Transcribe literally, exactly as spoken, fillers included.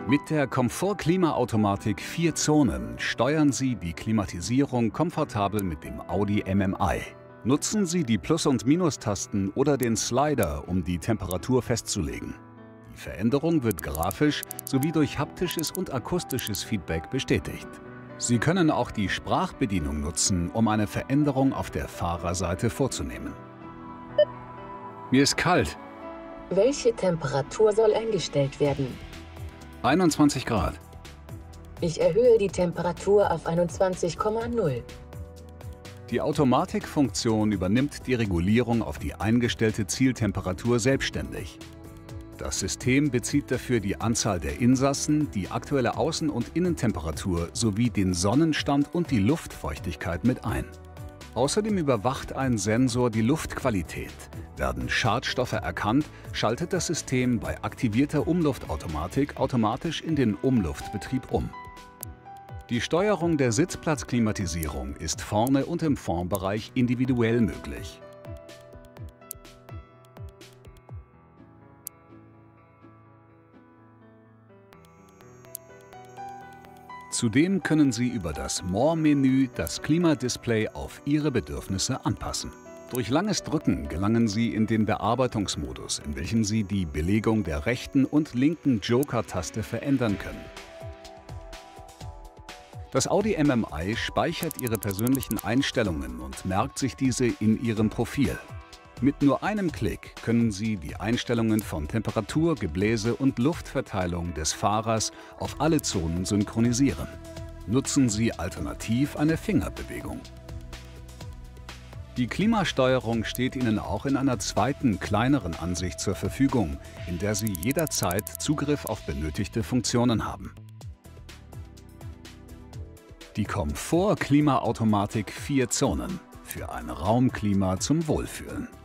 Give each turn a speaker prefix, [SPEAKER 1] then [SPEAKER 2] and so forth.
[SPEAKER 1] Mit der Komfort-Klima-Automatik vier Zonen steuern Sie die Klimatisierung komfortabel mit dem Audi M M I. Nutzen Sie die Plus- und Minustasten oder den Slider, um die Temperatur festzulegen. Die Veränderung wird grafisch sowie durch haptisches und akustisches Feedback bestätigt. Sie können auch die Sprachbedienung nutzen, um eine Veränderung auf der Fahrerseite vorzunehmen. Mir ist kalt.
[SPEAKER 2] Welche Temperatur soll eingestellt werden?
[SPEAKER 1] einundzwanzig Grad.
[SPEAKER 2] Ich erhöhe die Temperatur auf einundzwanzig Komma null.
[SPEAKER 1] Die Automatikfunktion übernimmt die Regulierung auf die eingestellte Zieltemperatur selbstständig. Das System bezieht dafür die Anzahl der Insassen, die aktuelle Außen- und Innentemperatur sowie den Sonnenstand und die Luftfeuchtigkeit mit ein. Außerdem überwacht ein Sensor die Luftqualität. Werden Schadstoffe erkannt, schaltet das System bei aktivierter Umluftautomatik automatisch in den Umluftbetrieb um. Die Steuerung der Sitzplatzklimatisierung ist vorne und im Fondbereich individuell möglich. Zudem können Sie über das More-Menü das Klimadisplay auf Ihre Bedürfnisse anpassen. Durch langes Drücken gelangen Sie in den Bearbeitungsmodus, in welchem Sie die Belegung der rechten und linken Joker-Taste verändern können. Das Audi M M I speichert Ihre persönlichen Einstellungen und merkt sich diese in Ihrem Profil. Mit nur einem Klick können Sie die Einstellungen von Temperatur, Gebläse und Luftverteilung des Fahrers auf alle Zonen synchronisieren. Nutzen Sie alternativ eine Fingerbewegung. Die Klimasteuerung steht Ihnen auch in einer zweiten, kleineren Ansicht zur Verfügung, in der Sie jederzeit Zugriff auf benötigte Funktionen haben. Die Komfort-Klima-Automatik vier Zonen für ein Raumklima zum Wohlfühlen.